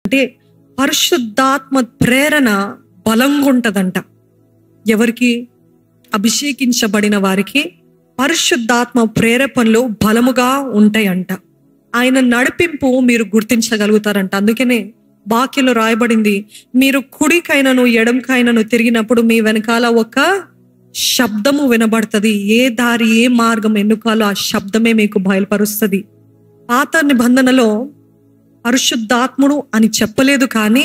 అంటే పరిశుద్ధాత్మ ప్రేరణ బలంగా ఉంటదంట. ఎవరికి? అభిషేకించబడిన వారికి పరిశుద్ధాత్మ ప్రేరేపణలు బలముగా ఉంటాయంట. ఆయన నడిపింపు మీరు గుర్తించగలుగుతారంట. అందుకనే వాక్యంలో రాయబడింది, మీరు కుడికైనను ఎడంకైనను తిరిగినప్పుడు మీ వెనకాల ఒక శబ్దము వినబడుతుంది. ఏ దారి ఏ మార్గం ఎన్నుకాలో ఆ శబ్దమే మీకు బయలుపరుస్తుంది. పాత నిబంధనలో పరిశుద్ధాత్ముడు అని చెప్పలేదు, కానీ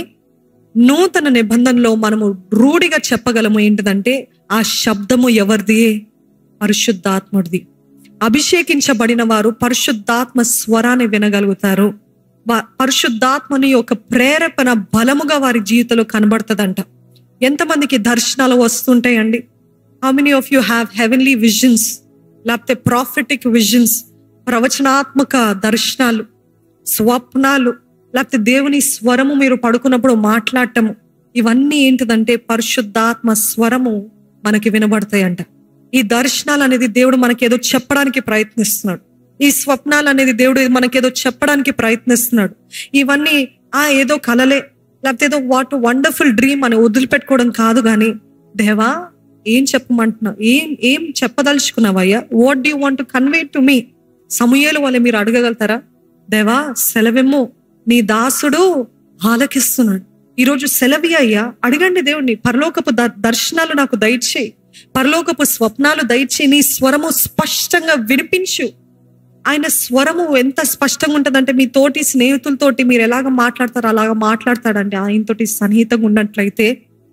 నూతన నిబంధనలో మనము రూఢిగా చెప్పగలము ఏంటిదంటే ఆ శబ్దము ఎవరిది? పరిశుద్ధాత్ముడిది. అభిషేకించబడిన వారు పరిశుద్ధాత్మ స్వరాన్ని వినగలుగుతారు. పరిశుద్ధాత్మని యొక్క ప్రేరేపణ బలముగా వారి జీవితంలో కనబడుతుందంట. ఎంతమందికి దర్శనాలు వస్తుంటాయండి? How many of you have heavenly visions, లేకపోతే ప్రాఫిటిక్ విజన్స్, ప్రవచనాత్మక దర్శనాలు, స్వప్నాలు, లేకపోతే దేవుని స్వరము మీరు పడుకున్నప్పుడు మాట్లాడటము, ఇవన్నీ ఏంటిదంటే పరిశుద్ధాత్మ స్వరము మనకి వినబడతాయంట. ఈ దర్శనాలు అనేది దేవుడు మనకేదో చెప్పడానికి ప్రయత్నిస్తున్నాడు. ఈ స్వప్నాలు అనేది దేవుడు మనకేదో చెప్పడానికి ప్రయత్నిస్తున్నాడు. ఇవన్నీ ఏదో కలలే, లేకపోతే ఏదో వాట్ వండర్ఫుల్ డ్రీమ్ అని వదిలిపెట్టుకోవడం కాదు. కానీ దేవా ఏం చెప్పమంటున్నావు, ఏం చెప్పదలుచుకున్నావయ్యా, what do you want to convey to me? సమూయేలు వల్ల మీరు అడగగలుగుతారా? దేవా సెలవేమో, నీ దాసుడు ఆలకిస్తున్నాడు, ఈరోజు సెలవి అయ్యా, అడగండి దేవుడిని. పరలోకపు దర్శనాలు నాకు దయచేయి, పరలోకపు స్వప్నాలు దయచేయి, నీ స్వరము స్పష్టంగా వినిపించు. ఆయన స్వరము ఎంత స్పష్టంగా ఉంటుందంటే మీ తోటి స్నేహితులతోటి మీరు ఎలాగ మాట్లాడతారో అలాగ మాట్లాడతాడండి. ఆయనతోటి సన్నిహితంగా ఉన్నట్లయితే,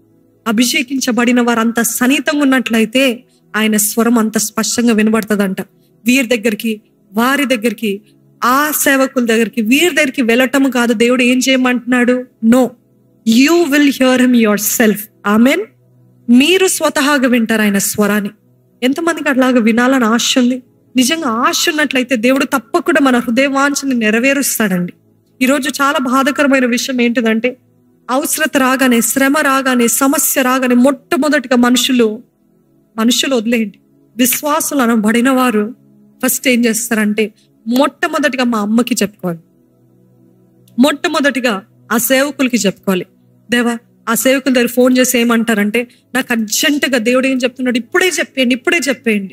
అభిషేకించబడిన వారు అంత సన్నిహితంగా ఉన్నట్లయితే ఆయన స్వరం అంత స్పష్టంగా వినబడుతుందంట. వీరి దగ్గరికి, వారి దగ్గరికి, ఆ సేవకుల దగ్గరికి, వీరి దగ్గరికి వెళ్ళటము కాదు. దేవుడు ఏం చేయమంటున్నాడు? No, you will hear him your self. Amen. మీరు స్వతహాగా వింటారు ఆయన స్వరాన్ని. ఎంతమందికి అట్లాగా వినాలని ఆశ ఉంది? నిజంగా ఆశ ఉన్నట్లయితే దేవుడు తప్పకుండా మన హృదయవాంఛని నెరవేరుస్తాడండి. ఈరోజు చాలా బాధాకరమైన విషయం ఏంటిదంటే, అవసరత రాగానే, శ్రమ రాగానే, సమస్య రాగానే మొట్టమొదటిగా మనుషులు వదిలేయండి, విశ్వాసులు అనబడిన వారు ఫస్ట్ ఏం చేస్తారంటే మొట్టమొదటిగా మా అమ్మకి చెప్పుకోవాలి, మొట్టమొదటిగా ఆ సేవకులకి చెప్పుకోవాలి. దేవా, ఆ సేవకుల దగ్గర ఫోన్ చేసి ఏమంటారంటే, నాకు అర్జెంటుగా దేవుడు ఏం చెప్తున్నాడు, ఇప్పుడే చెప్పేయండి.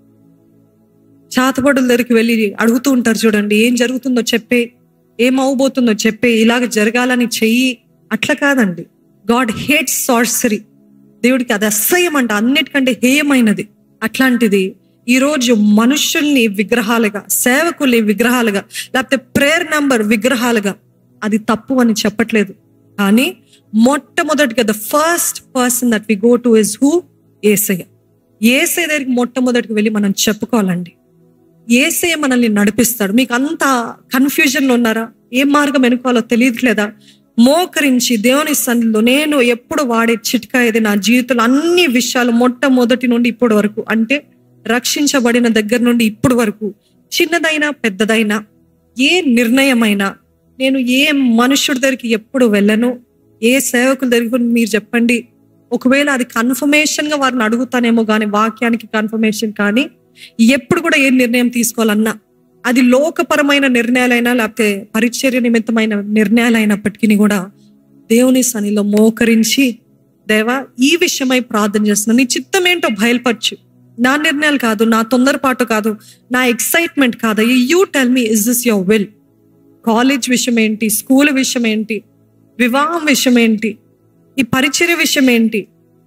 చాతబడుల దగ్గరికి వెళ్ళి అడుగుతూ ఉంటారు చూడండి, ఏం జరుగుతుందో చెప్పే, ఏం అవబోతుందో చెప్పే, ఇలాగ జరగాలని చెయ్యి. అట్లా కాదండి. God hates sorcery. దేవుడికి అది అసహ్యం అంట, అన్నిటికంటే హేయమైనది. అట్లాంటిది ఈరోజు మనుషుల్ని విగ్రహాలుగా, సేవకుల్ని విగ్రహాలుగా, లేకపోతే ప్రేయర్ నంబర్ విగ్రహాలుగా, అది తప్పు అని చెప్పట్లేదు. కానీ మొట్టమొదటిగా the first person that we go to is who? యేసయ్య. యేసయ్య దగ్గరికి మొట్టమొదటికి వెళ్ళి మనం చెప్పుకోవాలండి. యేసయ్య మనల్ని నడిపిస్తాడు. మీకు అంత కన్ఫ్యూజన్లో ఉన్నారా? ఏ మార్గం ఎన్నుకోవాలో తెలియట్లేదా? మోకరించి దేవుని సన్నిధిలో నేను ఎప్పుడు వాడే చిట్కా ఇది నా జీవితంలో అన్ని విషయాలు మొట్టమొదటి నుండి ఇప్పటి వరకు, అంటే రక్షించబడిన దగ్గర నుండి ఇప్పటి వరకు, చిన్నదైనా పెద్దదైనా, ఏ నిర్ణయమైనా, నేను ఏ మనుషుడి దగ్గరికి ఎప్పుడు వెళ్ళను, ఏ సేవకుల దగ్గరికి మీరు చెప్పండి. ఒకవేళ అది కన్ఫర్మేషన్ గా వారిని అడుగుతానేమో కానీ, వాక్యానికి కన్ఫర్మేషన్ కానీ, ఎప్పుడు కూడా ఏ నిర్ణయం తీసుకోవాలన్నా అది లోకపరమైన నిర్ణయాలైనా లేకపోతే పరిచర్య నిమిత్తమైన నిర్ణయాలైనప్పటికీ కూడా దేవుని సన్నిధిలో మోకరించి, దేవా ఈ విషయమై ప్రార్థన చేస్తున్నా, నీ చిత్తం ఏంటో బయలుపరచు. నా నిర్ణయాలు కాదు, నా తొందరపాటు కాదు, నా ఎక్సైట్మెంట్ కాదు. You tell me, is this your will? College విషయం ఏంటి, స్కూల్ విషయం ఏంటి, వివాహం విషయం ఏంటి, ఈ పరిచర్య విషయం ఏంటి,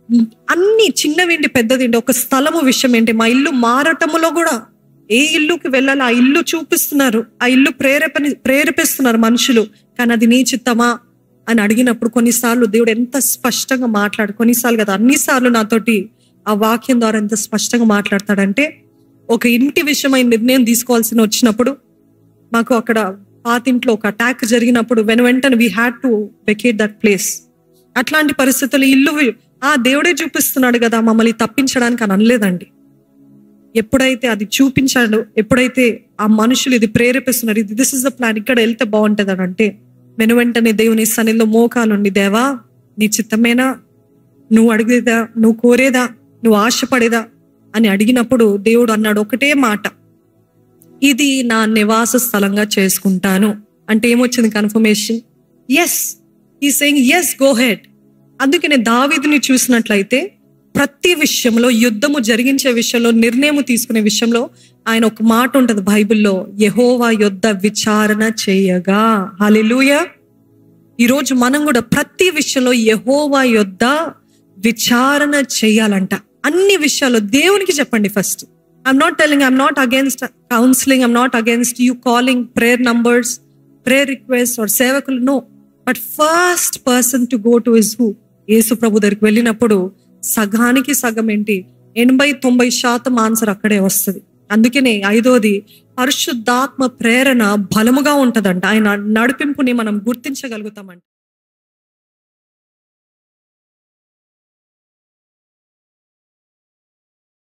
అన్ని చిన్నవింటి పెద్దదింటి, ఒక స్థలము విషయం ఏంటి, మా ఇల్లు మారటములో కూడా ఏ ఇల్లుకి వెళ్ళాలి ఆ ఇల్లు చూపిస్తున్నారు, ఆ ఇల్లు ప్రేరేపిస్తున్నారు మనుషులు. కానీ అది నీ చిత్తమా అని అడిగినప్పుడు కొన్నిసార్లు దేవుడు ఎంత స్పష్టంగా కొన్నిసార్లు కదా అన్నిసార్లు నాతోటి ఆ వాక్యం ద్వారా ఎంత స్పష్టంగా మాట్లాడతాడంటే, ఒక ఇంటి విషయమైన నిర్ణయం తీసుకోవాల్సి వచ్చినప్పుడు, మాకు అక్కడ పాతింట్లో ఒక అటాక్ జరిగినప్పుడు వెంటనే we had to vacate that place. అట్లాంటి పరిస్థితులు ఇల్లు దేవుడే చూపిస్తున్నాడు కదా మమ్మల్ని తప్పించడానికి అని అనలేదండి. ఎప్పుడైతే అది చూపించాడు, ఎప్పుడైతే ఆ మనుషులు ఇది ప్రేరేపిస్తున్నారు, ఇది దిస్ ఇస్ ద ప్లాన్, ఇక్కడ వెళ్తే బాగుంటది అని అంటే వెంటనే దేవుని సన్నిధిలో మోకాలుండి, దేవా నీ చిత్తమేనా, నువ్వు అడిగేదా, నువ్వు కోరేదా, నువ్వు ఆశపడేదా అని అడిగినప్పుడు దేవుడు అన్నాడు ఒకటే మాట, ఇది నా నివాస స్థలంగా చేసుకుంటాను. అంటే ఏమొచ్చింది confirmation? Yes, he saying yes, go ahead. అందుకనే దావీదుని చూసినట్లయితే ప్రతి విషయంలో, యుద్ధము జరిగించే విషయంలో, నిర్ణయం తీసుకునే విషయంలో ఆయన ఒక మాట ఉంటది బైబిల్లో, యెహోవా యొద్ద విచారణ చేయగా. హల్లెలూయా. ఈరోజు మనం కూడా ప్రతి విషయంలో యెహోవా యొద్ద విచారణ చేయాలంట. అన్ని విషయాల్లో దేవునికి చెప్పండి first. I'm not telling, I'm not against counselling, I'm not against you calling prayer numbers, prayer request or సేవకులు, no. But first person to go to is who? యేసు ప్రభు దగ్గరికి వెళ్ళినప్పుడు సగానికి సగం ఏంటి, 80-90% ఆన్సర్ అక్కడే వస్తుంది. అందుకనే 5వది పరిశుద్ధాత్మ ప్రేరణ బలముగా ఉంటదంట. ఆయన నడిపింపుని మనం గుర్తించగలుగుతామంట.